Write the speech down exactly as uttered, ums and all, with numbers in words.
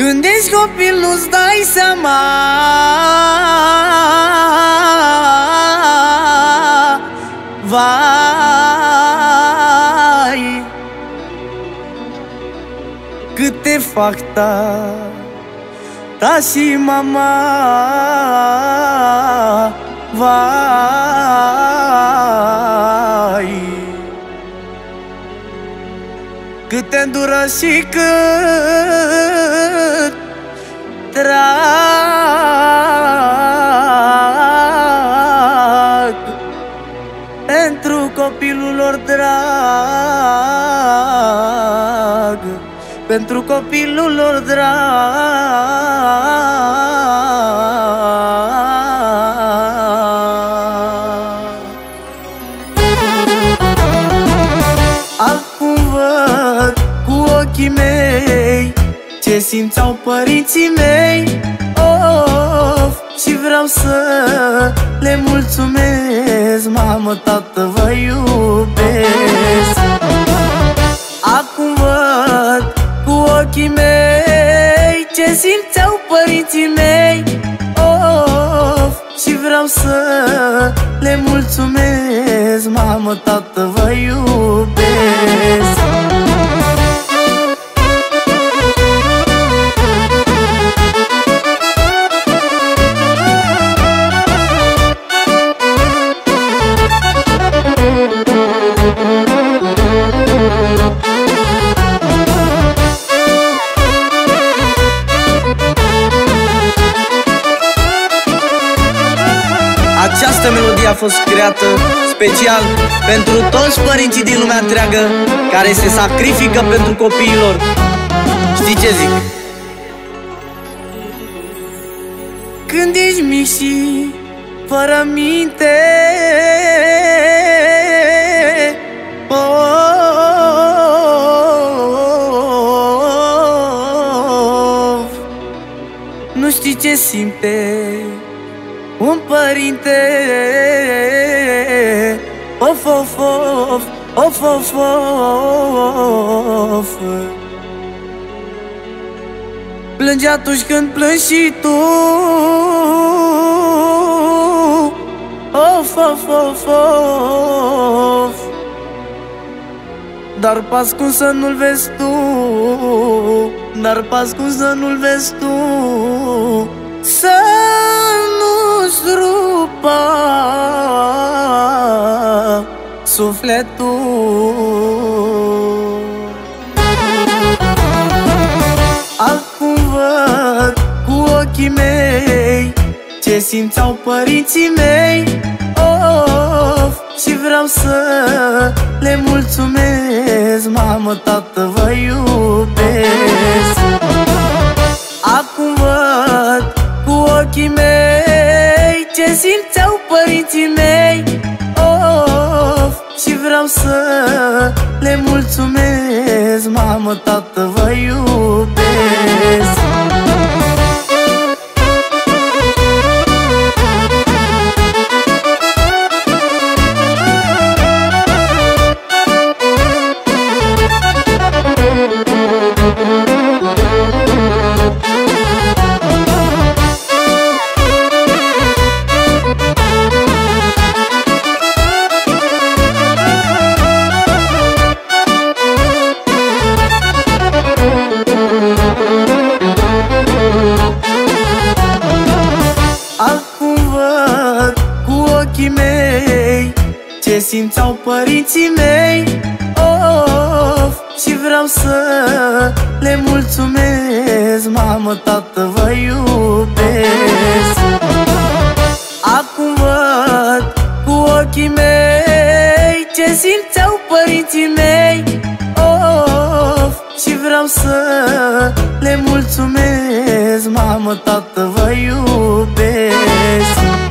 Când ești copil nu-ți dai seama vai, cât te fac ta, ta și mama, vai, cât te îndură și cât trag pentru copilul lor drag, pentru copilul lor drag. Acum văd cu ochii mei ce simțeau părinții mei, of, și vreau să le mulțumesc. Mamă, tată, vă iubesc. Acum văd cu ochii mei ce simțeau părinții mei, of, și vreau să le mulțumesc. Mamă, tată, vă iubesc. Această melodie a fost creată special pentru toți părinții din lumea întreagă care se sacrifică pentru copiilor. Știi ce zic? Când ești mic și fără minte, oh, nu știi ce simte un părinte, of, of, of, of, of, of. Plânge atunci când plângi și tu, of, of, of, of. Dar pas cum să nu-l vezi tu, dar pas cum să nu-l vezi tu, să nu-ți rupă sufletul. Acum văd cu ochii mei ce simțeau părinții mei, of, și vreau să le mulțumesc. Mamă, tată, vă iubesc. Acum văd cu ochii mei ce simțeau părinții mei, of, și vreau să le mulțumesc. Mamă, tată, vă iubesc. Ce simțeau părinții mei, of, și vreau să le mulțumesc. Mamă, tată, vă iubesc. Acum văd cu ochii mei ce simțeau părinții mei, of, și vreau să le mulțumesc. Mamă, tată, vă iubesc.